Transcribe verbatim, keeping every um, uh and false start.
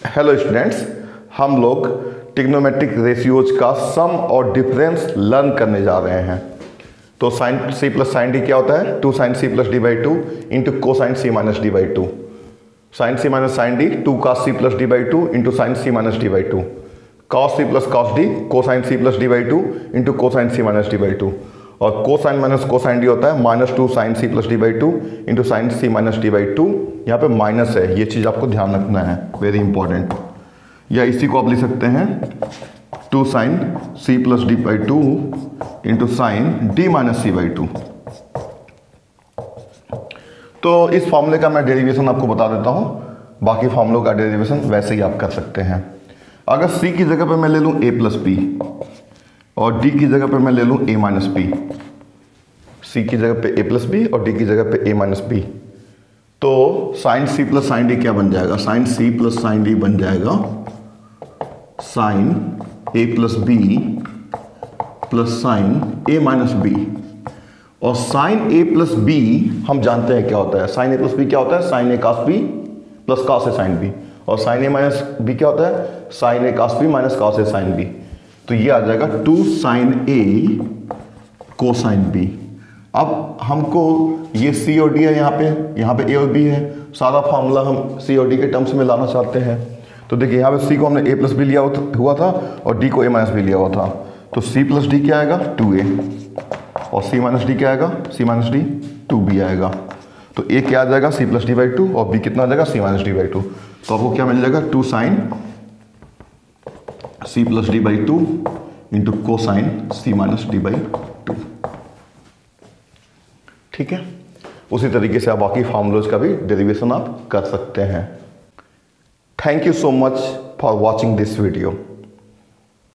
Hello students, हम लोग trigonometric ratios का सम और डिफरेंस लर्न करने जा रहे हैं। तो sine C plus sine D क्या होता है? Two sine C plus D by two into cosine C minus D by two. Sine C minus sine D two cos C plus D by two into sine C minus D by two. Cos C plus cos D cosine C plus D by two into cosine C minus D by two. और cosine minus को sign D होता है minus two sine C plus D by two into sine C minus D by two. यहाँ पे minus है, ये चीज़ आपको ध्यान रखना है, वेरी इंपॉर्टेंट। या इसी को आप लिख सकते हैं two sine C plus D by two into sine D minus C by two. तो इस फॉर्मूले का मैं डेरिवेशन आपको बता देता हूँ, बाकी फॉर्मूलों का डेरिवेशन वैसे ही आप कर सकते हैं। अगर सी की जगह पर मैं ले लूँ ए प्लस बी और डी की जगह पर मैं ले लूँ ए माइनस बी, सी की जगह पे ए प्लस बी और डी की जगह पे ए माइनस बी, तो sine C plus sine D क्या बन जाएगा? Sine C plus sine D बन जाएगा sine A plus B plus sine A minus B. और साइन ए प्लस बी हम जानते हैं क्या होता है। साइन ए प्लस बी क्या होता है? Sine A cos B plus cos A sine B. और साइन ए माइनस बी क्या होता है? Sine A cos B minus cos A sine B. तो ये आ जाएगा टू साइन ए को साइन बी। अब हमको ये सी और डी है, यहाँ पे यहाँ पे ए और बी है, सारा फार्मूला हम सी और डी के टर्म्स में लाना चाहते हैं। तो देखिए यहाँ पे सी को हमने ए प्लस बी लिया हुआ था और डी को ए माइनस बी लिया हुआ था। तो सी प्लस डी क्या आएगा? Two A. और सी माइनस डी क्या आएगा? C minus D two B आएगा। तो ए क्या आ जाएगा? C plus D by two और बी कितना आ जाएगा? C minus D by two. तो आपको क्या मिल जाएगा? Two sine C plus D by two into cosine C minus D by two. ठीक है, उसी तरीके से आप बाकी फॉर्मूलोज का भी डेरिवेशन आप कर सकते हैं। Thank you so much for watching this video.